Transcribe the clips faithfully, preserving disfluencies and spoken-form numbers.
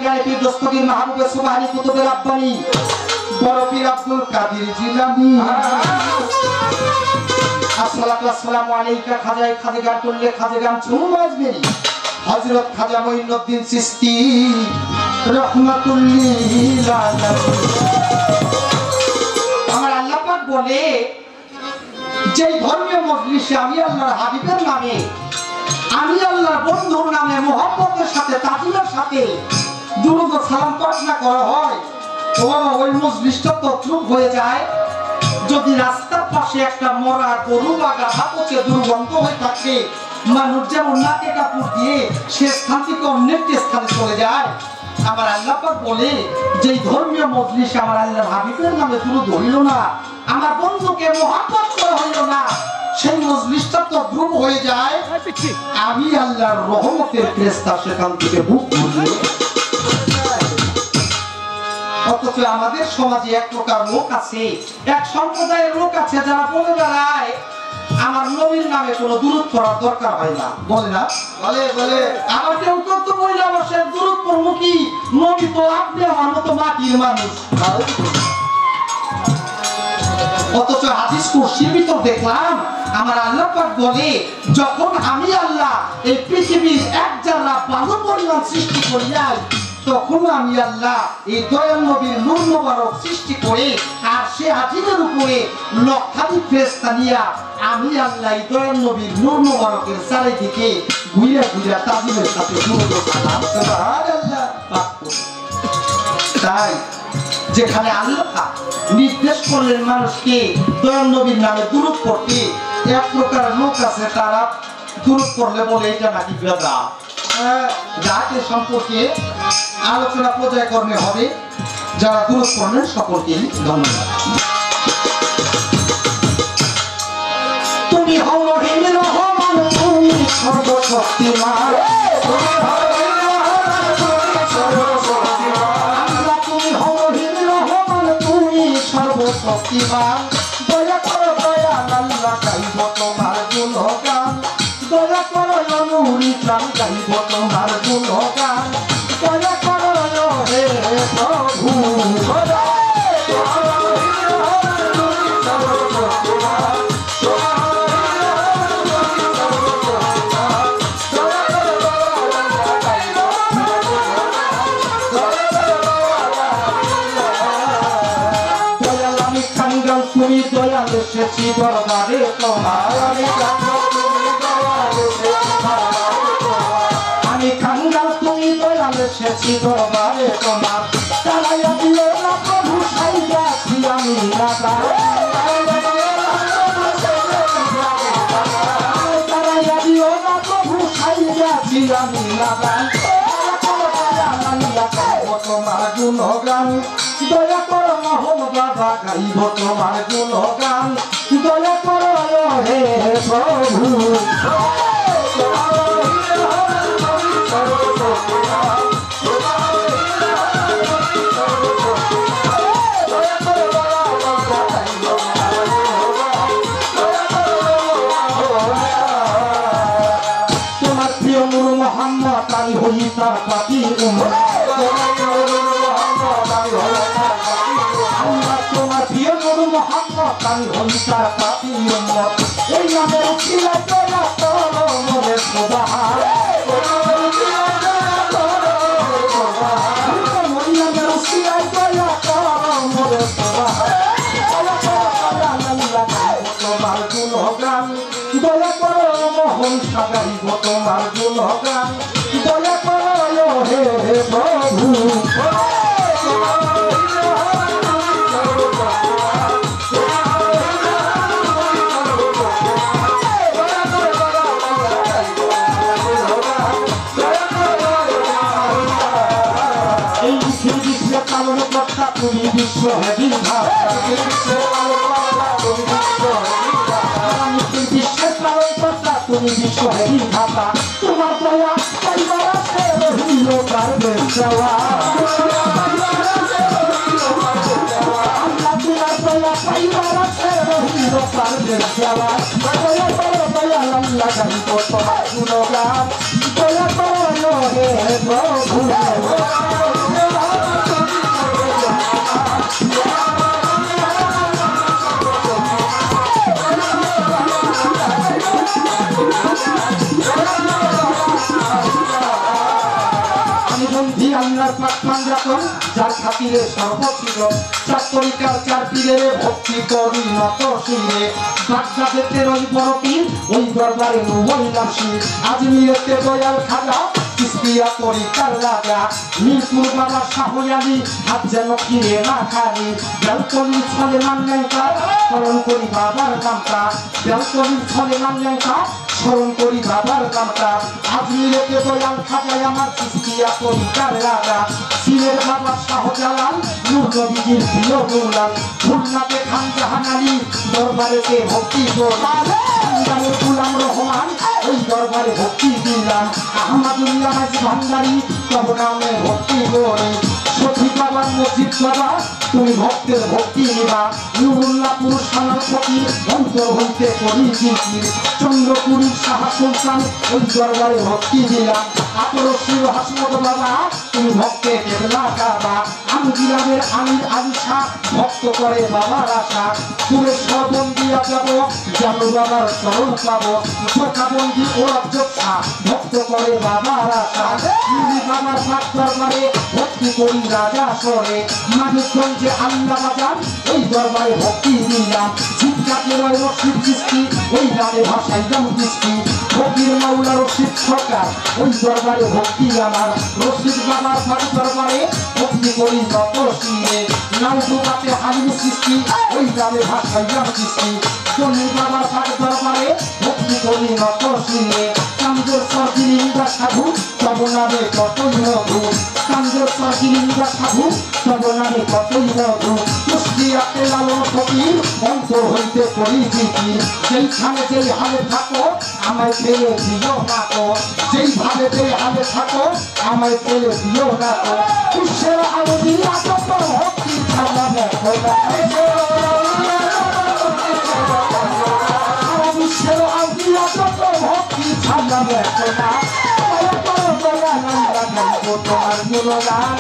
পীরগায়ে পীর দস্তগীর মাহবুবে সুবহানী কুতুবে রাব্বানী বড় পীর আব্দুল কাদের জিলানী আসসালাতু ওয়াসসালামু আলাইকা খাজায়ে খাজা করলে খাজা চুম বাজবে হযরত খাজা মঈনুদ্দিন চিশতি রাহমাতুল লিল আলামিন। আমার আল্লাহ পাক বলে যে ধর্মীয় মজলিসে আমি আল্লাহর হাবিবের নামে আমি আল্লাহর বন্ধুর নামে মোহাম্মতের সাথে তাজিমের সাথে দুরূদ ও সালাম পাঠ না করা হয় তো ওই মজলিসটা তদ্রূপ হয়ে যায় যদি রাস্তার পাশে একটা মরা গরু বা গাধা পচে দুর্গন্ধ হয়ে থাকে মানুষ যেমন নাকে কাপড় দিয়ে সে স্থান থেকে অন্য একটি স্থানে চলে যায়। আমার আল্লাহ পাক বলে যে ধর্মীয় মজলিসে আমার আল্লাহর হাবিবের নামে দুরূদ হইল না আমার বন্ধুকে মোহাম্মত করা হইল না সেই মজলিসটা তো দ্রুব হয়ে যায় আমি আল্লাহর রহমতের ফেরেশতা সেখান থেকে বুক ভরবে। অথচ আমাদের সমাজে এক প্রকার লোক আছে এক সম্প্রদায়ের লোক আছে যারা বলে বেড়ায় আমার নবীর নামে কোনো দুরূদ পড়ার দরকার হয় না বলে না বলে বলে আমার কেউ তো বইলা বসে দুরূদ পড়বো কি নবী তো আপনি আমার মতো মাটির মানুষ। অথচ হাদিস কুরসির ভিতর দেখলাম আমার আল্লাহ পাক বলে যখন আমি আল্লাহ এই পৃথিবীর এক জাররা বালু পরিমাণ সৃষ্টি করিয়াই তখন আমি আল্লাহ এই দয়াল নবীর নূর মোবারক সৃষ্টি করে আর সে আজিমের উপরে লক্ষাধিক ফেরেশতা নিয়া আমি আল্লাহ এই দয়াল নবীর নূর মোবারকের চারিদিকে ঘুরে ঘুরে তাজিমের সাথে দুরূদ ও সালাম সুবহানাল্লাহ পাঠ করি। তাই যেখানে আল্লাহ নির্দেশ করলেন মানুষকে দয়াল নবীর নামে দুরূদ পড়তে এক প্রকার লোক আছে তারা দুরূদ পড়লে বলে এটা নাকি বেদাত। যাতে সম্পর্কে আলোচনা পর্যায়ক্রমে হবে যারা দুরূদ পড়লেন সকলকে ধন্যবাদ। তুমি হও রহিম রহমান তুমি সর্বশক্তিমান শক্তিমান দয়া করো দয়াল আল্লাহ গাইব তোমার গুণগান দয়া করো অনুরি প্রাণ গাইব তোমার গুণগান দয়া করো হে প্রভু তুমি দয়াল এসেছি দরবারে তোমার আমি খাঙ্গাল তুমি দয়াল এসেছি দরবারে তোমার তারাইয়া দিও না প্রভু সাইয়াছি আমি রাধা তারাইয়া দিও না প্রভু সাইয়াছি আমি রাধা তোমার গুণগান দয়া করো মোহন বাবা গাইব তোমার গুণগান দয়া করো হে প্রভু তোমার প্রিয় নূর মুহাম্মদ আমি হই তার পাপী উম্মত তোমার প্রিয় নূর মুহাম্মদ আমি হই তার পাপী উম্মত এই নামের উসিলায় দয়া করো মোরে সুবহান ওই নামের উসিলায় দয়া করো মোরে সুবহান তোমার গুণগান দয়া করো মোহন সাগাইব তোমার গুণগান দয়া করো হে প্রভু তুমি বিশ্ব বিশ্বের পালন কর্তা তুমি বিশ্ব হেরি ভাতা তোমার দয়া পাইবার আছে রহিল পারবে চাওয়া আল্লাহ তোমার দয়া পাইবার আছে রহিল পারবে চাওয়া দয়া করো দয়া আল্লাহ গাইব তোমার গুণগান দয়া করো হে প্রভু বন্ধি আল্লাহর পাক পাঞ্জাতন যার খাতিরে সর্বশির চার তরিকার চার পীরের ভক্তি করি নত শিরে বাগদাদেতে ওই বড় পীর ওই দরবারে নবইলাম শির আজমিরেতে দয়াল খাজা চিস্তিয়া তরিকার রাজা মিরপুর বাবা শাহ আলী হাত যেন ফিরে না খালি বেলকনির ছলে মান্যায়টা স্মরণ করি বাবার নামটা বেলকনির ছলে মান্যায়টা স্মরণ করি বাবার নামটা আজমিরেতে দয়াল খাজায় আমার চিস্তিয়া তরিকার রাজা সিলের বাবা শাহজালাল নূর নবীজির প্রিয় গৌলাম খুলনাতে খান জাহান আলী দরবারেতে ভক্তি করলাম গুলাম রহমান ওই দরবারে ভক্তি দিলাম আহমদুল্লাহ ভান্ডারী তব নামে ভক্তি করি সঠিক বাবার মসজিদ বাবা তুমি ভক্তের ভক্তি নিবা নুরুল্লাহপুর সানার ফকির অন্তর হইতে করি জিকির চন্দ্রপুরীর শাহ সুলতান ওই দরবারে ভক্তি দিলাম আতরশির হাসমত বাবা তুমি ভক্তে কেবলা কাবা আমি গ্রামের আমির আলী শাহ ভক্ত করে বাবার আশা তুলে সর্বন্দিয়া যাব জানো বাবার চরণ পাবো চোখাবন্দি ও অযোধ্যা ভক্ত করে বাবার আশা বাবার পাক দরবারে ভক্তি করি রাজা সরে মানিকগঞ্জে আল্লাহ বাজার ওই দরবারে ভক্তি দিলাম ঝিটকাতে রয় রশিদ চিস্তি ওই গানে ভাষায় দাম কিস্তি ফকির মাওলা রশিদ সরকার ওই দরবারে ভক্তি আমার রশিদ বাবার পাক দরবারে ভক্তি করি নত শিরে নাউদুবাতে হালিম সৃষ্টি ওই গানে ভাষায় দাম কিস্তি চন্ডী বাবার পাক দরবারে ভক্তি করি নত শিরে কাঞ্জর সরজিলিঙ্গা সাধু তব নামে কতই মধু কাঞ্জর সরজিলিঙ্গা সাধু তব নামে কতই মধু কুষ্টিয়াতে লালন ফকির অন্তর হইতে করি জিকির যেইখানে যেই হালে থাকো আমায় ফেলে দিও না তো যেইভাবে যেই হালে থাকো আমায় ফেলে দিও না তো বিশ্বের আলো দিয়ে আসত ভক্তি ছাড়া দেখো না বিশ্বের আলো দিয়ে আসত ভক্তি ছাড়া দেখো না তোমার গুণগান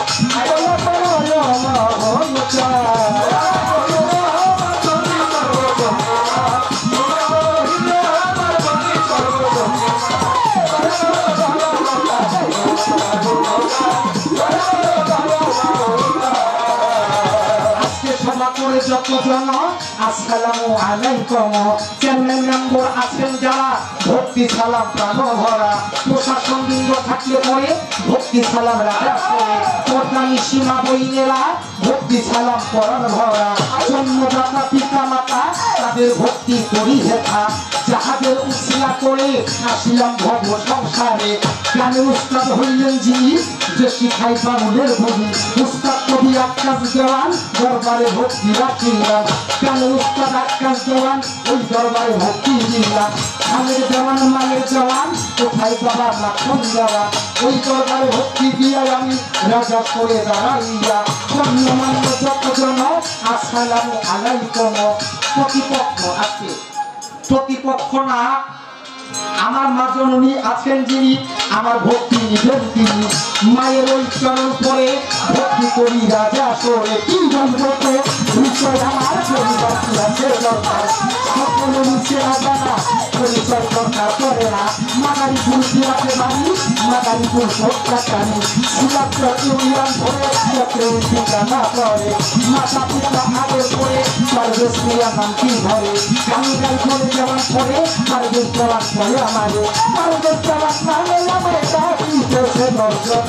করে যত জন আসসালামু আলাইকুম চেয়ারম্যান মেম্বার আছেন যারা ভক্তি সালাম প্রাণ ভরা প্রশাসন বৃন্দ থাকলে পরে ভক্তি সালাম রাজা করে পর্দানি সীমা বইনেরা ভক্তি সালাম পরাণ ভরা জন্মদাতা পিতা মাতা তাদের ভক্তি করি হেথা যাহাদের উৎসিলা করে আসিলাম ভব সংসারে গানে উস্তাদ হইলেন যিনি যে শিখাই বামুনের ভূমি উস্তাদ কবি আকাশ দেওয়ান দরবারে ভক্তি রাখিলাম গানে উস্তাদ আকাশ দেওয়ান ওই দরবারে ভক্তি দিলাম খানের দেওয়ান মানের দেওয়ান কোথায় বাবা লাখন দেওয়ান ওই দরবারে ভক্তি দিয়া আমি রাজা করে দাঁড়াইয়া গণ্যমান্য যতজন আসসালামু আলাইকুম প্রতিপক্ষ আছে প্রতিপক্ষ না আমার মা জননী আছেন যিনি আমার ভক্তি নিবেন তিনি মায়ের ওই চরণ পরে ভক্তি করি রাজা সরে কি বলবো তো বিষয় আমার পরিবার আছে দরকার সকল নিচে না পরিচয় দরকার করে না মাদারীপুর জেলাতে বাড়ি মাদারীপুর সত্যাকারী সুলাচর ইউনিয়ন ধরে চক্রের ঠিকানা পড়ে মাতা পিতা আগের পরে পারভেজ মিয়া নামটি ধরে গান গাই করে যাওয়ার পরে পারভেজ যাওয়ার পরে আমারে পারভেজ যাওয়ার নামে আমার ডাকি চলছে দর্শক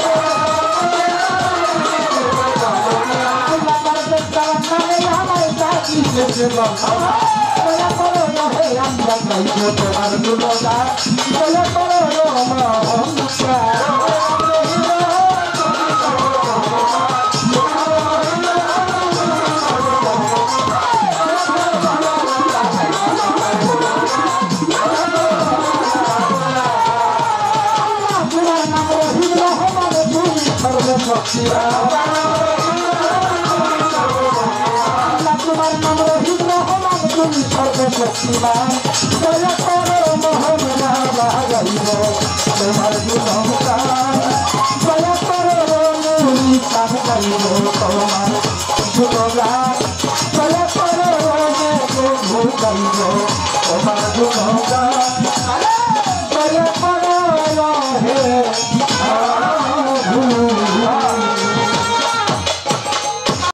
পারভেজ যাওয়ার নামে আমার ডাকি চলছে দর্শক আমরা গাইবো তোমার গুণগান দয়া করো তোমার নাম রহিত রহমান তুমি সর্বশক্তিমান দয়া করো মোহন বাবা গাইব তোমার গুণগান দয়া করো তুমি চাঁদ গাইব তোমার গুণগান দয়া করো গাইব তোমার গুণগান